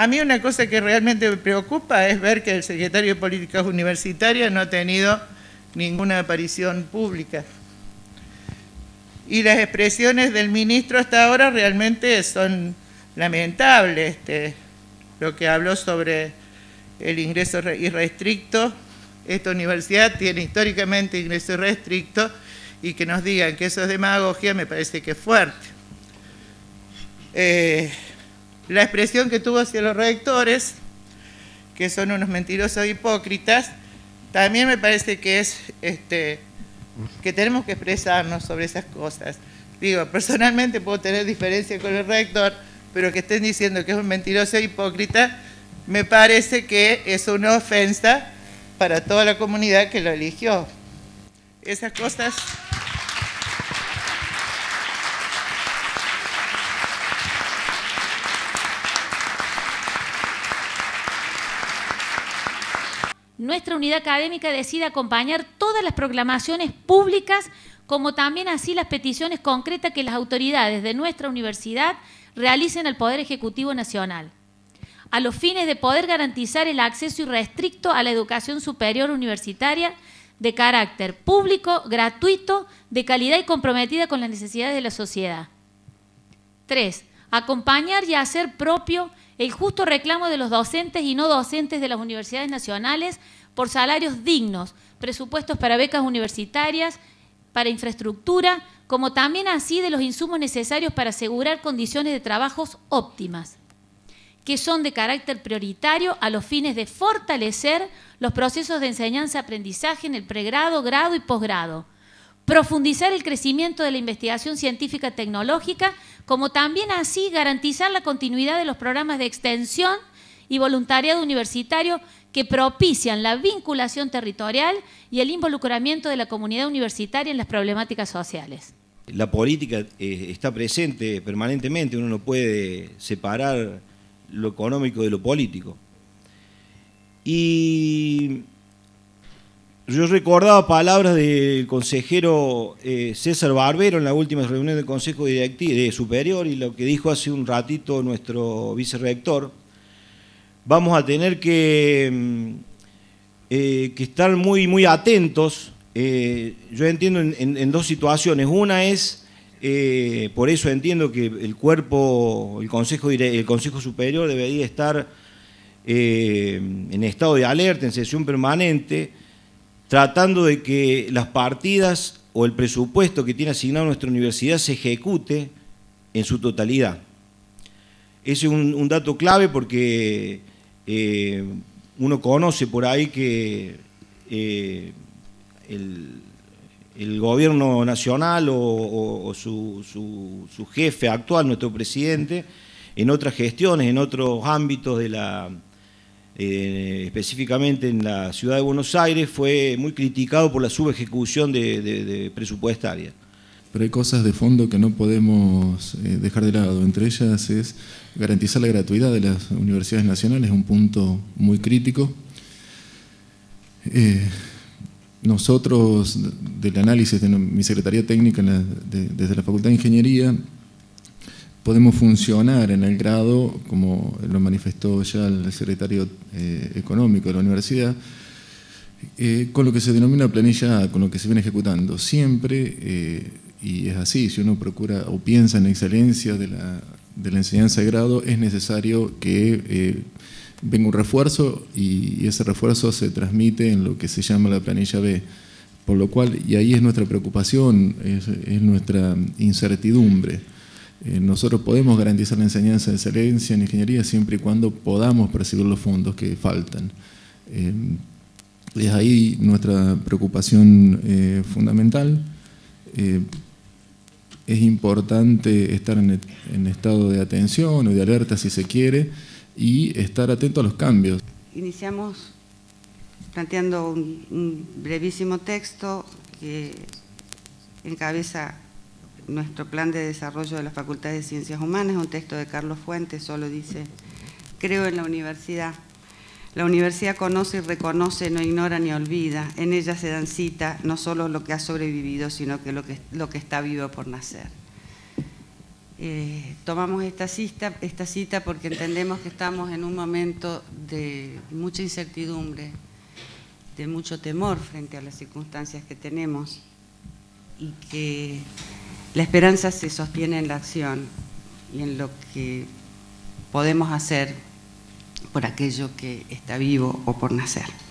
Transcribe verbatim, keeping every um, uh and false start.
A mí una cosa que realmente me preocupa es ver que el secretario de Políticas Universitarias no ha tenido ninguna aparición pública. Y las expresiones del ministro hasta ahora realmente son lamentables. Este, lo que habló sobre el ingreso irrestricto, esta universidad tiene históricamente ingreso irrestricto, y que nos digan que eso es demagogia me parece que es fuerte. Eh, la expresión que tuvo hacia los rectores, que son unos mentirosos hipócritas, también me parece que es este, que tenemos que expresarnos sobre esas cosas. Digo, personalmente puedo tener diferencia con el rector, pero que estén diciendo que es un mentiroso hipócrita, me parece que es una ofensa para toda la comunidad que lo eligió. Esas cosas... Nuestra unidad académica decide acompañar todas las proclamaciones públicas, como también así las peticiones concretas que las autoridades de nuestra universidad realicen al Poder Ejecutivo Nacional, a los fines de poder garantizar el acceso irrestricto a la educación superior universitaria de carácter público, gratuito, de calidad y comprometida con las necesidades de la sociedad. Tres, acompañar y hacer propio el justo reclamo de los docentes y no docentes de las universidades nacionales por salarios dignos, presupuestos para becas universitarias, para infraestructura, como también así de los insumos necesarios para asegurar condiciones de trabajos óptimas, que son de carácter prioritario a los fines de fortalecer los procesos de enseñanza-aprendizaje en el pregrado, grado y posgrado, profundizar el crecimiento de la investigación científica tecnológica, como también así garantizar la continuidad de los programas de extensión y voluntariado universitario que propician la vinculación territorial y el involucramiento de la comunidad universitaria en las problemáticas sociales. La política eh, está presente permanentemente, uno no puede separar lo económico de lo político. Y yo recordaba palabras del consejero eh, César Barbero en la última reunión del Consejo Directivo de Superior, y lo que dijo hace un ratito nuestro vicerrector. Vamos a tener que, eh, que estar muy, muy atentos. Eh, yo entiendo en, en, en dos situaciones. Una es, eh, por eso entiendo que el cuerpo, el Consejo, el Consejo Superior debería estar eh, en estado de alerta, en sesión permanente, tratando de que las partidas o el presupuesto que tiene asignado nuestra universidad se ejecute en su totalidad. Ese es un, un dato clave porque eh, uno conoce por ahí que eh, el, el gobierno nacional o, o, o su, su, su jefe actual, nuestro presidente, en otras gestiones, en otros ámbitos de la... Eh, específicamente en la ciudad de Buenos Aires, fue muy criticado por la subejecución de, de, de presupuestaria. Pero hay cosas de fondo que no podemos eh, dejar de lado. Entre ellas es garantizar la gratuidad de las universidades nacionales, un punto muy crítico. Eh, nosotros, del análisis de mi Secretaría Técnica en la, de, desde la Facultad de Ingeniería, podemos funcionar en el grado, como lo manifestó ya el secretario eh, económico de la universidad, eh, con lo que se denomina planilla A, con lo que se viene ejecutando. Siempre, eh, y es así, si uno procura o piensa en la excelencia de la, de la enseñanza de grado, es necesario que eh, venga un refuerzo y, y ese refuerzo se transmite en lo que se llama la planilla B. Por lo cual, y ahí es nuestra preocupación, es, es nuestra incertidumbre. Eh, nosotros podemos garantizar la enseñanza de excelencia en ingeniería siempre y cuando podamos percibir los fondos que faltan. Eh, es ahí nuestra preocupación eh, fundamental. Eh, es importante estar en, en estado de atención o de alerta si se quiere y estar atento a los cambios. Iniciamos planteando un, un brevísimo texto que encabeza nuestro plan de desarrollo de la Facultad de Ciencias Humanas, un texto de Carlos Fuentes. Solo dice: creo en la universidad. La universidad conoce y reconoce, no ignora ni olvida. En ella se dan cita no solo lo que ha sobrevivido, sino que lo que, lo que está vivo por nacer. Eh, tomamos esta cita, esta cita porque entendemos que estamos en un momento de mucha incertidumbre, de mucho temor frente a las circunstancias que tenemos y que la esperanza se sostiene en la acción y en lo que podemos hacer por aquello que está vivo o por nacer.